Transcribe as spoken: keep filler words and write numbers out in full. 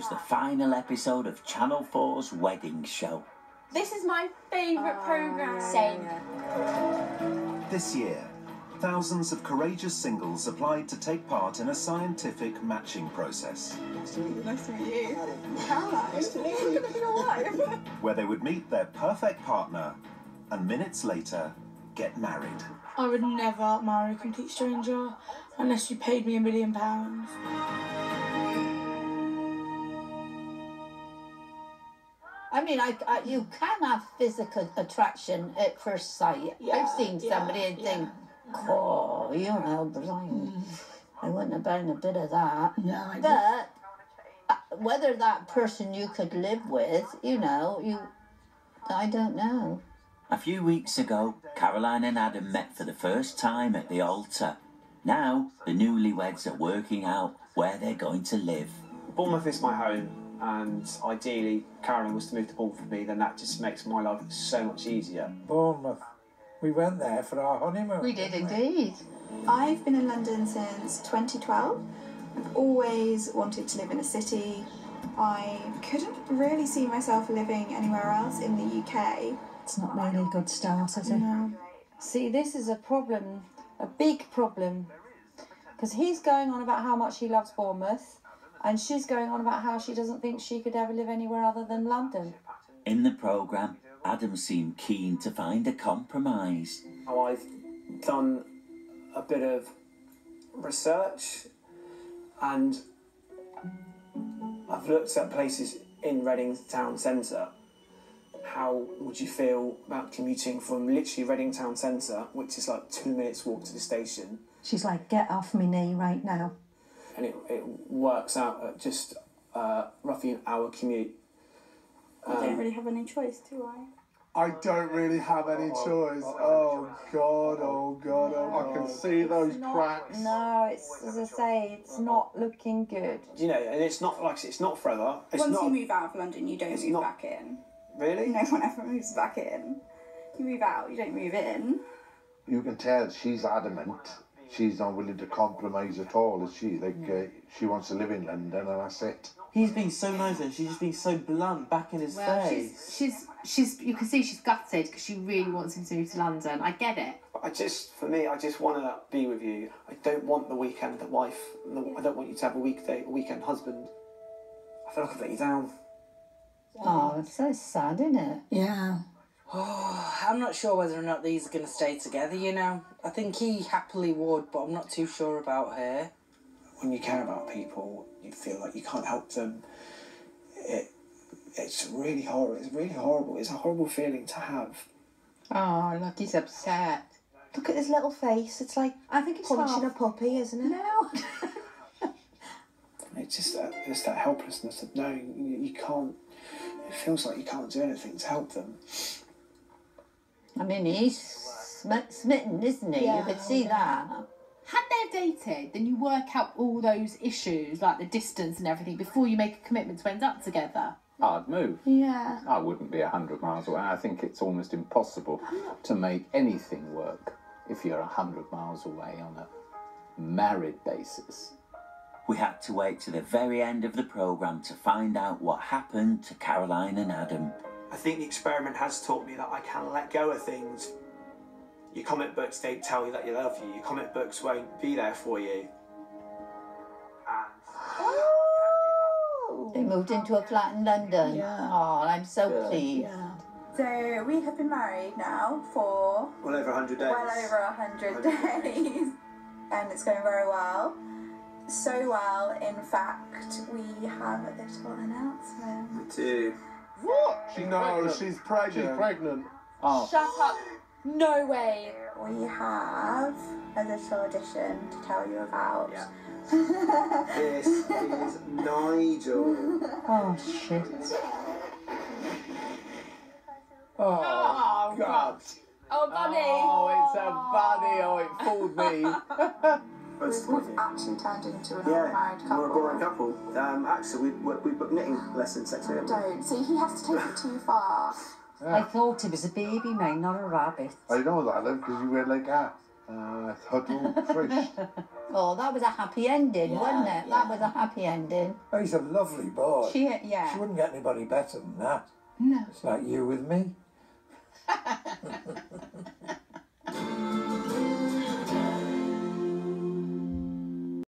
was the final episode of Channel four's wedding show. This is my favourite uh, programme. Same. This year, thousands of courageous singles applied to take part in a scientific matching process. Nice to meet you. Nice to meet you. Caroline. Nice to meet you. Going to be your wife. Where they would meet their perfect partner and minutes later get married. I would never marry a complete stranger unless you paid me a million pounds. I mean, I, I, you can have physical attraction at first sight. Yeah, I've seen somebody yeah, and yeah. think, oh, you know, Brian, mm. I wouldn't have done a bit of that. No, I but uh, whether that person you could live with, you know, you, I don't know. A few weeks ago, Caroline and Adam met for the first time at the altar. Now, the newlyweds are working out where they're going to live. Bournemouth is my home, and ideally, Caroline was to move to Bournemouth with me, then that just makes my life so much easier. Bournemouth. We went there for our honeymoon. We did indeed. I've been in London since twenty twelve. I've always wanted to live in a city. I couldn't really see myself living anywhere else in the U K. It's not really a good start, is it? No. See, this is a problem, a big problem, because he's going on about how much he loves Bournemouth, and she's going on about how she doesn't think she could ever live anywhere other than London. In the programme, Adam seemed keen to find a compromise. Oh, I've done a bit of research, and I've looked at places in Reading town centre. How would you feel about commuting from literally Reading town centre, which is like two minutes walk to the station? She's like, get off me knee right now. And it, it works out at just uh, roughly an hour commute. I um, don't really have any choice, do I? I don't really have any choice. Oh, God, oh, God, oh, God. I can see those not, cracks. No, it's, as I say, it's not looking good. You know, and it's not like it's not forever. It's Once not, you move out of London, you don't move not, back in. Really? No one ever moves back in. You move out, you don't move in. You can tell she's adamant. She's not willing to compromise at all, is she? Like, uh, she wants to live in London, and that's it. He's been so nice, and she's just been so blunt, back in his well, face. She's, she's, she's, you can see she's gutted because she really wants him to move to London. I get it. I just, for me, I just want to be with you. I don't want the weekend wife. I don't want you to have a weekday, a weekend husband. I feel like I've let you down. Oh, it's so sad, isn't it? Yeah. Oh, I'm not sure whether or not these are going to stay together, you know. I think he happily would, but I'm not too sure about her. When you care about people, you feel like you can't help them. It, it's really horrible. It's really horrible. It's a horrible feeling to have. Oh, look, he's upset. Look at his little face. It's like I think it's punching half... a puppy, isn't it? No. It's just that, it's that helplessness of knowing you, you can't. It feels like you can't do anything to help them. I mean, he's sm smitten, isn't he? Yeah, you could see that. Had they dated, then you work out all those issues, like the distance and everything, before you make a commitment to end up together. I'd move. Yeah. I wouldn't be a hundred miles away. I think it's almost impossible to make anything work if you're a hundred miles away on a married basis. We had to wait to the very end of the programme to find out what happened to Caroline and Adam. I think the experiment has taught me that I can let go of things. Your comic books don't tell you that you love you. Your comic books won't be there for you. And oh. They moved into a flat in London. Yeah. Oh, I'm so Good. pleased. Yeah. So we have been married now for... well over a hundred days. Well over a hundred days. And it's going very well. So well, in fact, we have a little announcement. Me too. What? She no, she's pregnant. She's pregnant. Oh. Shut up. No way. We have a little audition to tell you about. Yeah. This is Nigel. Oh, shit. Oh, Oh, God. Oh, Bunny. Oh, it's a bunny. Oh, it fooled me. We've actually turned into an Yeah, unmarried couple. we're a boring couple. Um, actually, we we booked knitting lessons next week. Don't. See, he has to take it too far. I thought it was a baby, mate, not a rabbit. I know that, love, because you were like that. Uh, huddle, Trish. Oh, that was a happy ending, Yeah, wasn't it? yeah. That was a happy ending. Oh, he's a lovely boy. She, yeah. She wouldn't get anybody better than that. No. It's like you with me.